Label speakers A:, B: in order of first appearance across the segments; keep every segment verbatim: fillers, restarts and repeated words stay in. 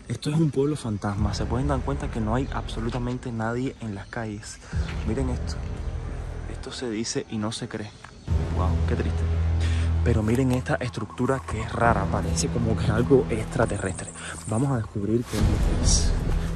A: Esto es un pueblo fantasma. Se pueden dar cuenta que no hay absolutamente nadie en las calles. Miren esto. Esto se dice y no se cree. Wow, qué triste. Pero miren esta estructura que es rara. Parece como que algo extraterrestre. Vamos a descubrir qué es lo que es.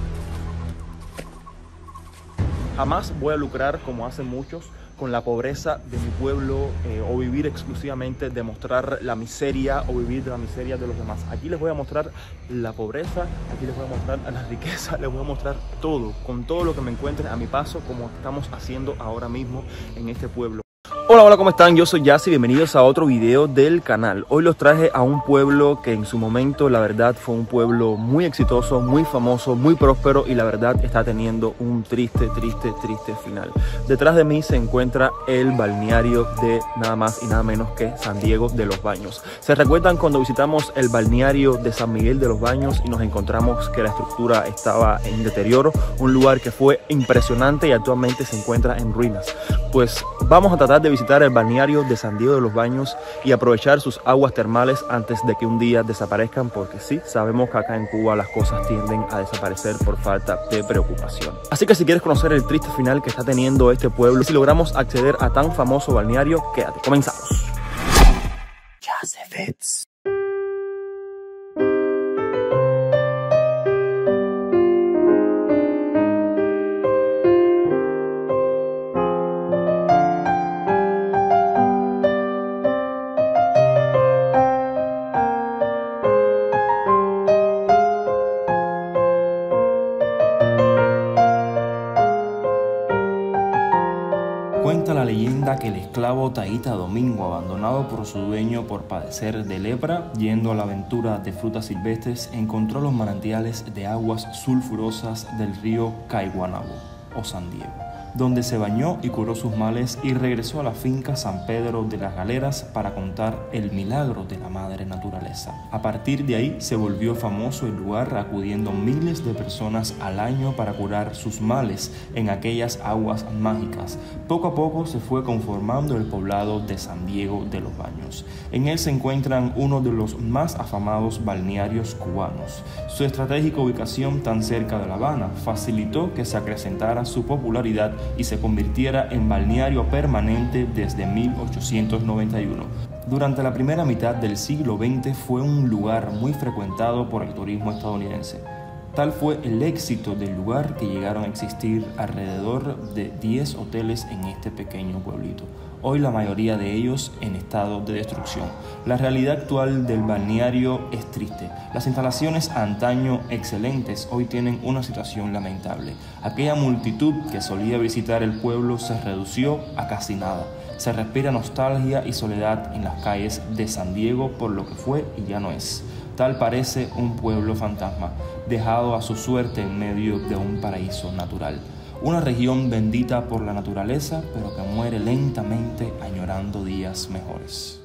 A: Jamás voy a lucrar, como hacen muchos, con la pobreza de mi pueblo eh, o vivir exclusivamente de mostrar la miseria o vivir de la miseria de los demás. Aquí les voy a mostrar la pobreza, aquí les voy a mostrar la riqueza, les voy a mostrar todo, con todo lo que me encuentre a mi paso, como estamos haciendo ahora mismo en este pueblo. Hola, hola, ¿cómo están? Yo soy Yassi, bienvenidos a otro video del canal. Hoy los traje a un pueblo que en su momento, la verdad, fue un pueblo muy exitoso, muy famoso, muy próspero y la verdad está teniendo un triste, triste, triste final. Detrás de mí se encuentra el balneario de nada más y nada menos que San Diego de los Baños. ¿Se recuerdan cuando visitamos el balneario de San Miguel de los Baños y nos encontramos que la estructura estaba en deterioro? Un lugar que fue impresionante y actualmente se encuentra en ruinas. Pues vamos a tratar de visitar el balneario de San Diego de los Baños y aprovechar sus aguas termales antes de que un día desaparezcan, porque sí, sabemos que acá en Cuba las cosas tienden a desaparecer por falta de preocupación. Así que si quieres conocer el triste final que está teniendo este pueblo y si logramos acceder a tan famoso balneario, quédate, comenzamos. Yassi. Cuenta la leyenda que el esclavo Taita Domingo, abandonado por su dueño por padecer de lepra, yendo a la aventura de frutas silvestres, encontró los manantiales de aguas sulfurosas del río Caiguanabo o San Diego, donde se bañó y curó sus males y regresó a la finca San Pedro de las Galeras para contar el milagro de la madre naturaleza. A partir de ahí se volvió famoso el lugar, acudiendo miles de personas al año para curar sus males en aquellas aguas mágicas. Poco a poco se fue conformando el poblado de San Diego de los Baños. En él se encuentran uno de los más afamados balnearios cubanos. Su estratégica ubicación tan cerca de La Habana facilitó que se acrecentara su popularidad y se convirtiera en balneario permanente desde mil ochocientos noventa y uno. Durante la primera mitad del siglo veinte fue un lugar muy frecuentado por el turismo estadounidense. Tal fue el éxito del lugar que llegaron a existir alrededor de diez hoteles en este pequeño pueblito. Hoy la mayoría de ellos en estado de destrucción. La realidad actual del balneario es triste. Las instalaciones antaño excelentes hoy tienen una situación lamentable. Aquella multitud que solía visitar el pueblo se redució a casi nada. Se respira nostalgia y soledad en las calles de San Diego por lo que fue y ya no es. Tal parece un pueblo fantasma, dejado a su suerte en medio de un paraíso natural. Una región bendita por la naturaleza, pero que muere lentamente añorando días mejores.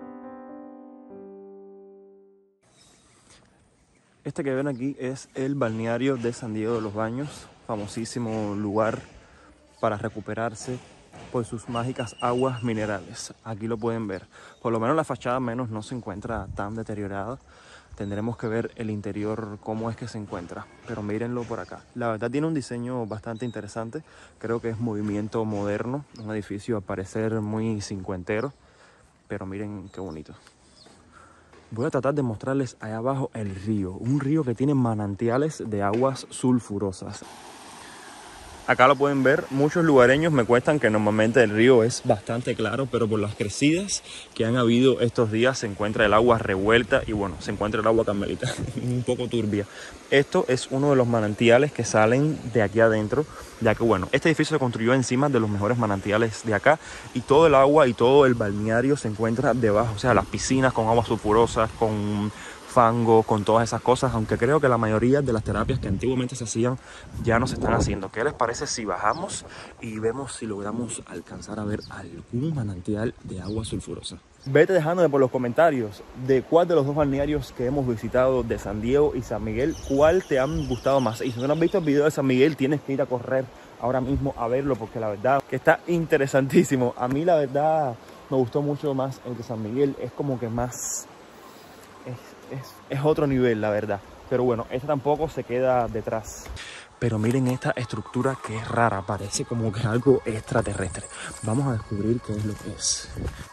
A: Este que ven aquí es el balneario de San Diego de los Baños, famosísimo lugar para recuperarse por sus mágicas aguas minerales. Aquí lo pueden ver. Por lo menos la fachada menos no se encuentra tan deteriorada. Tendremos que ver el interior cómo es que se encuentra, pero mírenlo por acá. La verdad tiene un diseño bastante interesante, creo que es movimiento moderno, un edificio a parecer muy cincuentero, pero miren qué bonito. Voy a tratar de mostrarles allá abajo el río, un río que tiene manantiales de aguas sulfurosas. Acá lo pueden ver, muchos lugareños me cuentan que normalmente el río es bastante claro, pero por las crecidas que han habido estos días se encuentra el agua revuelta y bueno, se encuentra el agua carmelita, un poco turbia. Esto es uno de los manantiales que salen de aquí adentro, ya que bueno, este edificio se construyó encima de los mejores manantiales de acá y todo el agua y todo el balneario se encuentra debajo, o sea, las piscinas con aguas sulfurosas, con fango, con todas esas cosas, aunque creo que la mayoría de las terapias que antiguamente se hacían ya no se están haciendo. ¿Qué les parece si bajamos y vemos si logramos alcanzar a ver algún manantial de agua sulfurosa? Vete dejándome por los comentarios de cuál de los dos balnearios que hemos visitado de San Diego y San Miguel, cuál te han gustado más. Y si no has visto el video de San Miguel, tienes que ir a correr ahora mismo a verlo, porque la verdad que está interesantísimo. A mí la verdad me gustó mucho más el de San Miguel, es como que más... Es, es, es otro nivel, la verdad. pero bueno, esta tampoco se queda detrás. Pero miren esta estructura que es rara, parece como que algo extraterrestre. Vamos a descubrir qué es lo que es.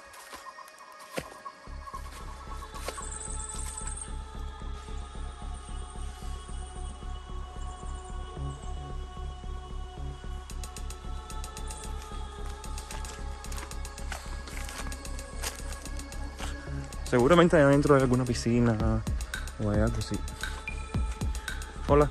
A: Seguramente allá adentro hay alguna piscina o hay algo así. Hola.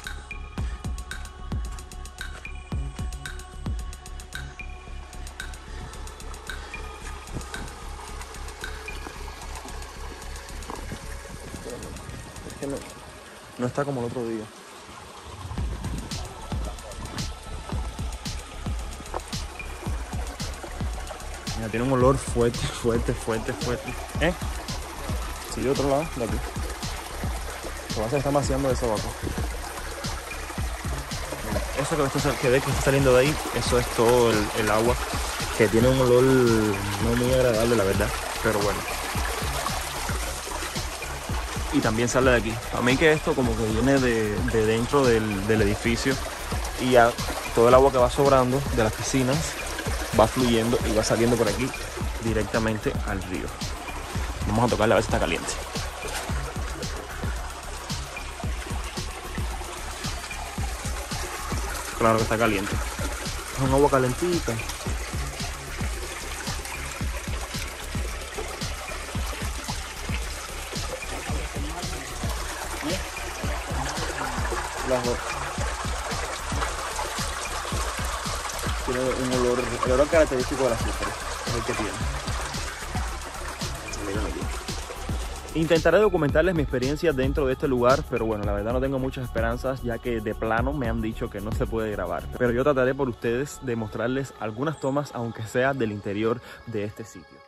A: Es que no, no está como el otro día. Mira, tiene un olor fuerte, fuerte, fuerte, fuerte. ¿Eh? Sí, de otro lado, de aquí. Lo que pasa es que está vaciando eso abajo. Mira, eso que ves que, que está saliendo de ahí, eso es todo el, el agua, que tiene un olor no muy agradable, la verdad, pero bueno. Y también sale de aquí. A mí que esto como que viene de, de dentro del, del edificio y ya todo el agua que va sobrando de las piscinas va fluyendo y va saliendo por aquí directamente al río. Vamos a tocarle a ver si está caliente. Claro que está caliente. Es un agua calentita. Tiene un olor, el olor característico de la azufre, es el que tiene. Intentaré documentarles mi experiencia dentro de este lugar, pero bueno, la verdad no tengo muchas esperanzas, ya que de plano me han dicho que no se puede grabar. Pero yo trataré por ustedes de mostrarles algunas tomas, aunque sea del interior de este sitio.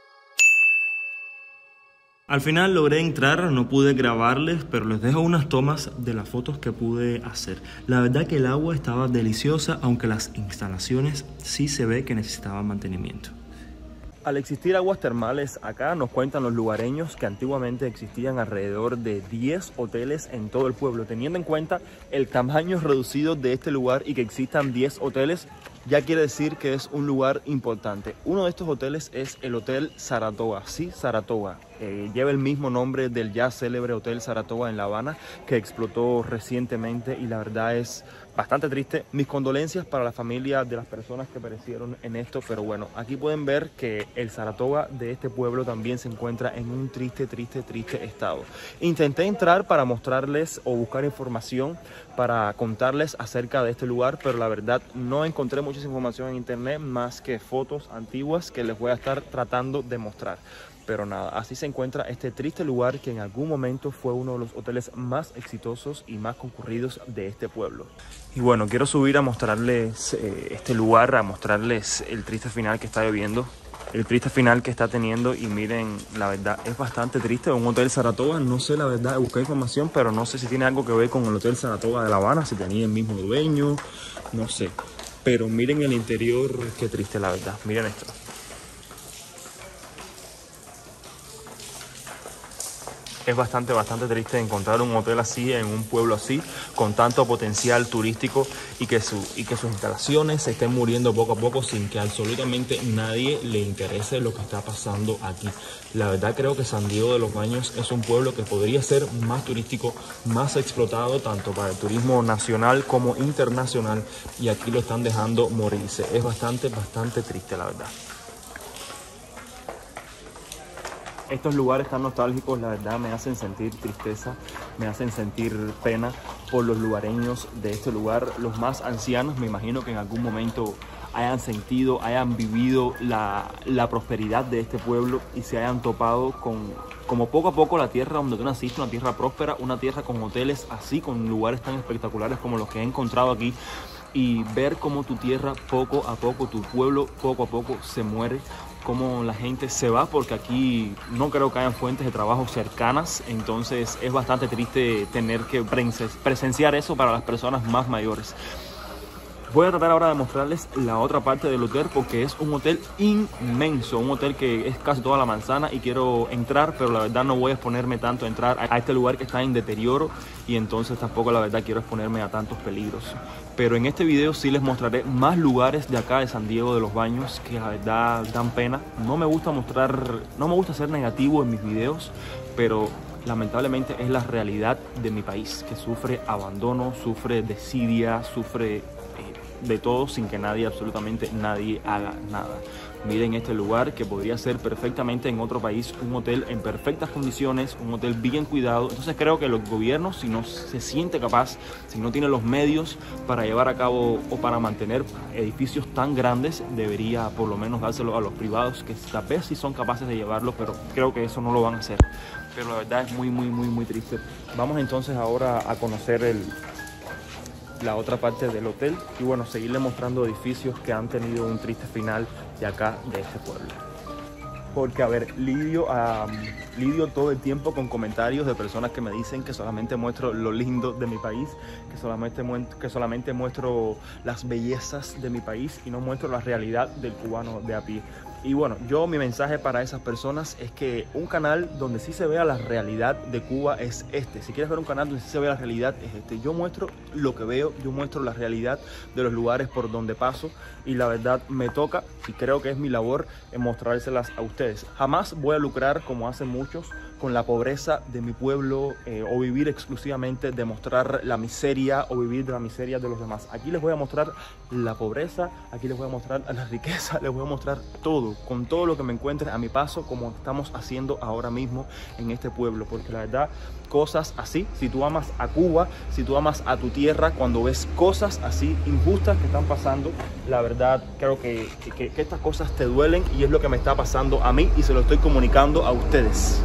A: Al final logré entrar, no pude grabarles, pero les dejo unas tomas de las fotos que pude hacer. La verdad que el agua estaba deliciosa, aunque las instalaciones sí se ve que necesitaban mantenimiento. Al existir aguas termales acá, nos cuentan los lugareños que antiguamente existían alrededor de diez hoteles en todo el pueblo. Teniendo en cuenta el tamaño reducido de este lugar y que existan diez hoteles, ya quiere decir que es un lugar importante. Uno de estos hoteles es el Hotel Saratoga. Sí, Saratoga. Eh, lleva el mismo nombre del ya célebre Hotel Saratoga en La Habana, que explotó recientemente y la verdad es bastante triste. Mis condolencias para la familia de las personas que perecieron en esto, pero bueno, aquí pueden ver que el Saratoga de este pueblo también se encuentra en un triste, triste, triste estado. Intenté entrar para mostrarles o buscar información para contarles acerca de este lugar, pero la verdad no encontré mucha información en internet más que fotos antiguas que les voy a estar tratando de mostrar. Pero nada, así se encuentra este triste lugar que en algún momento fue uno de los hoteles más exitosos y más concurridos de este pueblo. Y bueno, quiero subir a mostrarles eh, este lugar, a mostrarles el triste final que está viviendo, el triste final que está teniendo. Y miren, la verdad es bastante triste. Un Hotel Saratoga, no sé la verdad, busqué información, pero no sé si tiene algo que ver con el Hotel Saratoga de La Habana, si tenía el mismo dueño, no sé. Pero miren el interior, qué triste la verdad, miren esto. Es bastante, bastante triste encontrar un hotel así en un pueblo así, con tanto potencial turístico y que, su, y que sus instalaciones se estén muriendo poco a poco sin que absolutamente nadie le interese lo que está pasando aquí. La verdad creo que San Diego de los Baños es un pueblo que podría ser más turístico, más explotado tanto para el turismo nacional como internacional, y aquí lo están dejando morirse. Es bastante, bastante triste la verdad. Estos lugares tan nostálgicos, la verdad, me hacen sentir tristeza, me hacen sentir pena por los lugareños de este lugar. Los más ancianos, me imagino que en algún momento hayan sentido, hayan vivido la, la prosperidad de este pueblo y se hayan topado con, como poco a poco, la tierra donde tú naciste, una tierra próspera, una tierra con hoteles así, con lugares tan espectaculares como los que he encontrado aquí. Y ver cómo tu tierra poco a poco, tu pueblo poco a poco se muere, cómo la gente se va, porque aquí no creo que hayan fuentes de trabajo cercanas. Entonces es bastante triste tener que presenciar eso para las personas más mayores. Voy a tratar ahora de mostrarles la otra parte del hotel porque es un hotel inmenso, un hotel que es casi toda la manzana y quiero entrar, pero la verdad no voy a exponerme tanto a entrar a este lugar que está en deterioro y entonces tampoco la verdad quiero exponerme a tantos peligros. Pero en este video sí les mostraré más lugares de acá de San Diego de los Baños que la verdad dan pena. No me gusta mostrar, no me gusta ser negativo en mis videos, pero lamentablemente es la realidad de mi país, que sufre abandono, sufre desidia, sufre de todo sin que nadie, absolutamente nadie haga nada. Miren este lugar que podría ser perfectamente en otro país un hotel en perfectas condiciones, un hotel bien cuidado. Entonces creo que los gobiernos, si no se siente capaz, si no tiene los medios para llevar a cabo o para mantener edificios tan grandes, debería por lo menos dárselo a los privados, que tal vez sí son capaces de llevarlo, pero creo que eso no lo van a hacer. Pero la verdad es muy, muy, muy, muy triste. Vamos entonces ahora a conocer el... la otra parte del hotel y bueno, seguirle mostrando edificios que han tenido un triste final de acá, de este pueblo. Porque a ver, lidio, um, lidio todo el tiempo con comentarios de personas que me dicen que solamente muestro lo lindo de mi país, que solamente, que solamente muestro las bellezas de mi país y no muestro la realidad del cubano de a pie. Y bueno, yo mi mensaje para esas personas es que un canal donde sí se vea la realidad de Cuba es este. Si quieres ver un canal donde sí se vea la realidad es este. Yo muestro lo que veo, yo muestro la realidad de los lugares por donde paso y la verdad me toca y creo que es mi labor en mostrárselas a ustedes. Jamás voy a lucrar, como hacen muchos, con la pobreza de mi pueblo eh, o vivir exclusivamente de mostrar la miseria o vivir de la miseria de los demás. Aquí les voy a mostrar la pobreza, aquí les voy a mostrar la riqueza, les voy a mostrar todo, con todo lo que me encuentre a mi paso, como estamos haciendo ahora mismo en este pueblo, porque la verdad, cosas así, si tú amas a Cuba, si tú amas a tu tierra, cuando ves cosas así injustas que están pasando, la verdad creo que, que, que estas cosas te duelen y es lo que me está pasando a mí y se lo estoy comunicando a ustedes.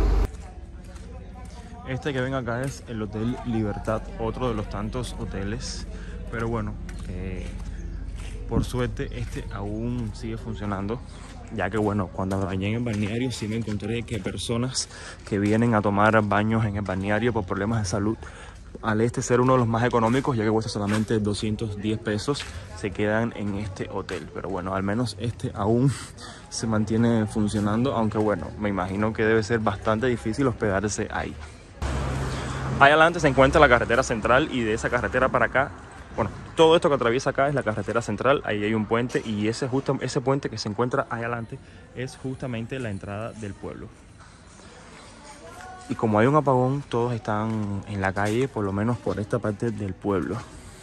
A: Este que ven acá es el Hotel Libertad, otro de los tantos hoteles, pero bueno, eh, por suerte este aún sigue funcionando, ya que bueno, cuando me bañé en el balneario sí me encontré que personas que vienen a tomar baños en el balneario por problemas de salud, al este ser uno de los más económicos, ya que cuesta solamente doscientos diez pesos, se quedan en este hotel. Pero bueno, al menos este aún se mantiene funcionando, aunque bueno, me imagino que debe ser bastante difícil hospedarse ahí. Ahí adelante se encuentra la carretera central y de esa carretera para acá, bueno, todo esto que atraviesa acá es la carretera central. Ahí hay un puente y ese, justo, ese puente que se encuentra ahí adelante es justamente la entrada del pueblo. Y como hay un apagón, todos están en la calle, por lo menos por esta parte del pueblo.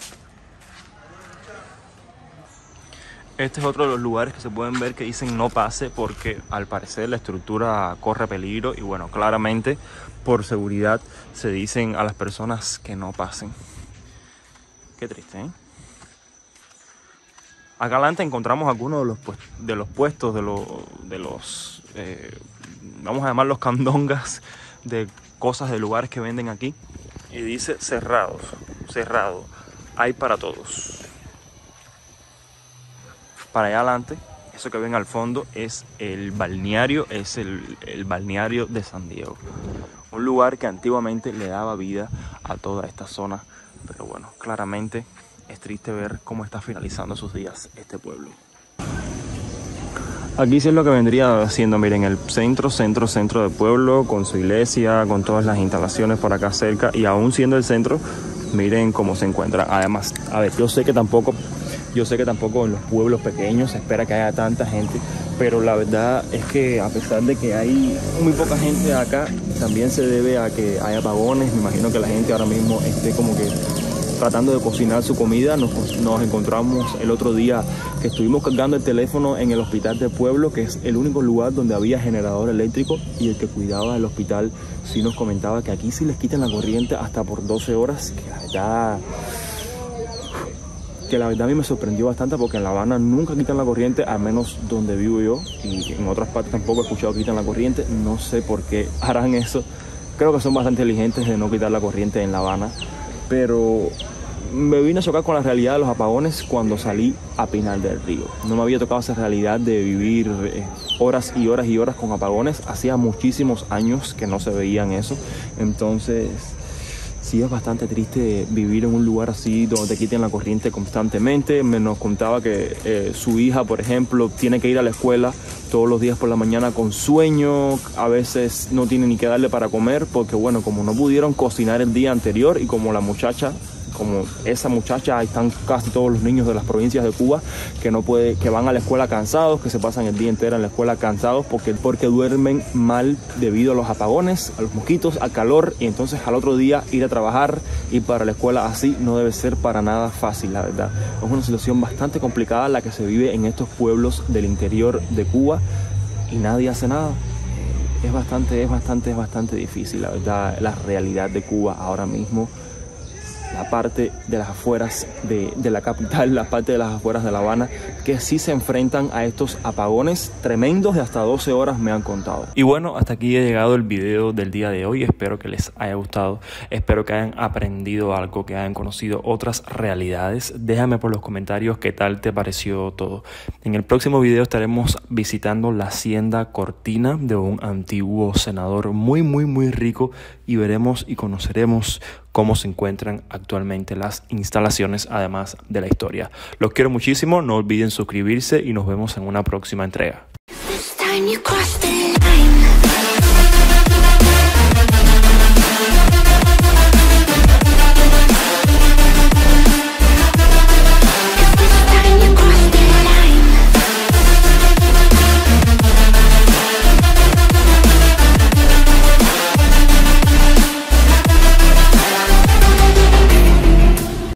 A: Este es otro de los lugares que se pueden ver que dicen no pase porque al parecer la estructura corre peligro y bueno, claramente por seguridad se dicen a las personas que no pasen. Qué triste, ¿eh? Acá adelante encontramos algunos de los, pues, de los puestos, de, lo, de los, eh, vamos a llamarlos candongas, de cosas de lugares que venden aquí. Y dice cerrados, cerrado, hay para todos. Para allá adelante, eso que ven al fondo es el balneario, es el, el balneario de San Diego. Un lugar que antiguamente le daba vida a toda esta zona, pero bueno, claramente es triste ver cómo está finalizando sus días este pueblo. Aquí sí es lo que vendría siendo, miren, el centro, centro, centro del pueblo, con su iglesia, con todas las instalaciones por acá cerca, y aún siendo el centro, miren cómo se encuentra. Además, a ver, yo sé que tampoco... Yo sé que tampoco en los pueblos pequeños se espera que haya tanta gente, pero la verdad es que a pesar de que hay muy poca gente acá, también se debe a que hay apagones. Me imagino que la gente ahora mismo esté como que tratando de cocinar su comida. Nos, nos encontramos el otro día que estuvimos cargando el teléfono en el hospital del pueblo, que es el único lugar donde había generador eléctrico, y el que cuidaba del hospital sí nos comentaba que aquí sí les quitan la corriente hasta por doce horas, que la verdad... que la verdad a mí me sorprendió bastante porque en La Habana nunca quitan la corriente, al menos donde vivo yo, y en otras partes tampoco he escuchado que quitan la corriente. No sé por qué harán eso. Creo que son bastante inteligentes de no quitar la corriente en La Habana, pero me vine a chocar con la realidad de los apagones cuando salí a Pinar del Río. No me había tocado esa realidad de vivir eh, horas y horas y horas con apagones. Hacía muchísimos años que no se veían eso. Entonces... Sí, es bastante triste vivir en un lugar así donde te quiten la corriente constantemente. Me nos contaba que eh, su hija, por ejemplo, tiene que ir a la escuela todos los días por la mañana con sueño. A veces no tiene ni que darle para comer porque, bueno, como no pudieron cocinar el día anterior y como la muchacha, como esa muchacha, ahí están casi todos los niños de las provincias de Cuba que no puede, que van a la escuela cansados, que se pasan el día entero en la escuela cansados porque, porque duermen mal debido a los apagones, a los mosquitos, al calor, y entonces al otro día ir a trabajar y para la escuela así no debe ser para nada fácil, la verdad. Es una situación bastante complicada la que se vive en estos pueblos del interior de Cuba y nadie hace nada. Es bastante, es bastante, es bastante difícil, la verdad, la realidad de Cuba ahora mismo. La parte de las afueras de, de la capital, la parte de las afueras de La Habana, que sí se enfrentan a estos apagones tremendos de hasta doce horas, me han contado. Y bueno, hasta aquí ha llegado el video del día de hoy. Espero que les haya gustado, espero que hayan aprendido algo, que hayan conocido otras realidades. Déjame por los comentarios qué tal te pareció todo. En el próximo video estaremos visitando la hacienda Cortina de un antiguo senador muy, muy, muy rico y veremos y conoceremos cómo se encuentran actualmente las instalaciones, además de la historia. Los quiero muchísimo, no olviden suscribirse y nos vemos en una próxima entrega.